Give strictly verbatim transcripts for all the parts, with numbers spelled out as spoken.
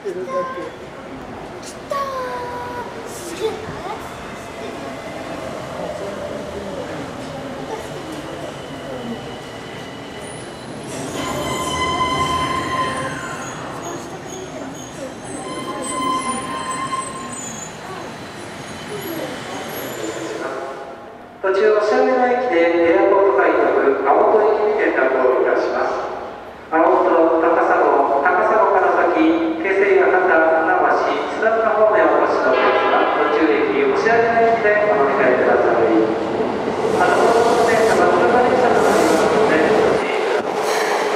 ってるだけ。 来たー。すげえな。 途中押上の駅でエアポート会飛ぶ青戸駅に転落をいたします。青戸、高砂、高砂から先、京成八幡、船橋、津田沼方面をお越しのお客様、途中駅押上の駅でお乗り換えください。あのこの電車は車電車となりますので、ご注意ください。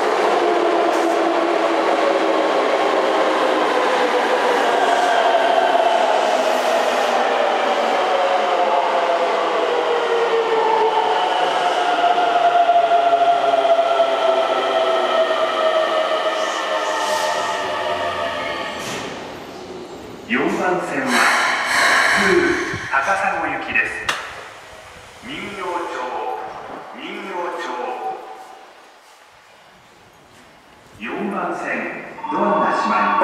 よんばん線は高砂行きです。人形町、人形町。よんばん線、ドアが閉まります。